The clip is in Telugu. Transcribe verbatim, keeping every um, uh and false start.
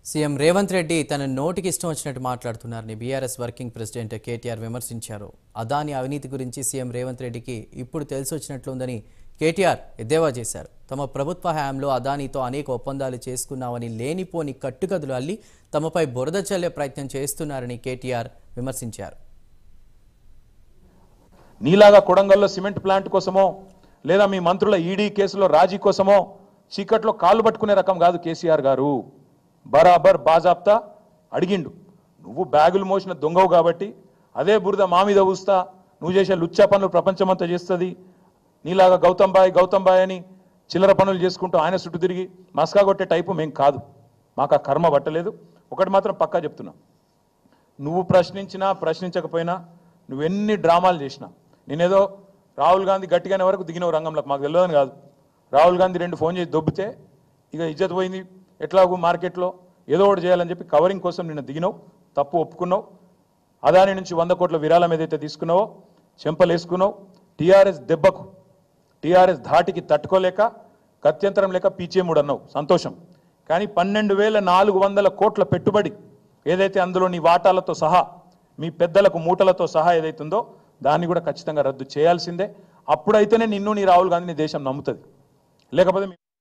సీఎం రేవంత్ రెడ్డి తన నోటికి ఇష్టం వచ్చినట్టు మాట్లాడుతున్నారని బీఆర్ఎస్ వర్కింగ్ ప్రెసిడెంట్ కేటీఆర్ విమర్శించారు. అదాని అవినీతి గురించి సీఎం రేవంత్ రెడ్డికి ఇప్పుడు తెలిసొచ్చినట్లుందని కేటీఆర్ ఎద్దేవా చేశారు. తమ ప్రభుత్వ హయాంలో అదానితో అనేక ఒప్పందాలు చేసుకున్నామని లేనిపోని కట్టుకథలు అల్లి తమపై బురద చల్లే ప్రయత్నం చేస్తున్నారని కేటీఆర్ విమర్శించారు. నీలాగా కొడంగల్లో సిమెంట్ ప్లాంట్ కోసమో లేదా మీ మంత్రుల ఈడీ కేసులో రాజీ కోసమో చీకట్లో కాళ్ళు పట్టుకునే రకం కాదు కేసీఆర్ గారు. బరాబర్ బాజాప్తా అడిగిండు. నువ్వు బ్యాగులు మోసిన దొంగవు కాబట్టి అదే బురద మా మీద ఊస్తా, నువ్వు చేసే లుచ్చా పనులు ప్రపంచమంతా చేస్తుంది, నీలాగా గౌతమ్ బాయ్ గౌతమ్ బాయ్ అని చిల్లర పనులు చేసుకుంటూ ఆయన చుట్టూ తిరిగి మస్కా కొట్టే టైపు మేం కాదు. మాకు ఆ కర్మ పట్టలేదు. ఒకటి మాత్రం పక్కా చెప్తున్నా, నువ్వు ప్రశ్నించినా ప్రశ్నించకపోయినా నువ్వెన్ని డ్రామాలు చేసినా, నేనేదో రాహుల్ గాంధీ గట్టిగానే వరకు దిగినవు రంగంలోకి, మాకు తెలియదని కాదు. రాహుల్ గాంధీ రెండు ఫోన్ చేసి దొబ్బితే ఇక ఇజ్జత్ పోయింది, ఎట్లాగూ మార్కెట్లో ఏదో ఒకటి చేయాలని చెప్పి కవరింగ్ కోసం నిన్న దిగినావు, తప్పు ఒప్పుకున్నావు. అదాని నుంచి వంద కోట్ల విరాళం ఏదైతే తీసుకున్నావో చెంపలేసుకున్నావు. టీఆర్ఎస్ దెబ్బకు టీఆర్ఎస్ ధాటికి తట్టుకోలేక గత్యంతరం లేక పీచేముడు అన్నావు, సంతోషం. కానీ పన్నెండు వేల నాలుగు వందల కోట్ల పెట్టుబడి ఏదైతే అందులో నీ వాటాలతో సహా మీ పెద్దలకు మూటలతో సహా ఏదైతుందో దాన్ని కూడా ఖచ్చితంగా రద్దు చేయాల్సిందే. అప్పుడైతేనే నిన్ను నీ రాహుల్ గాంధీని దేశం నమ్ముతుంది. లేకపోతే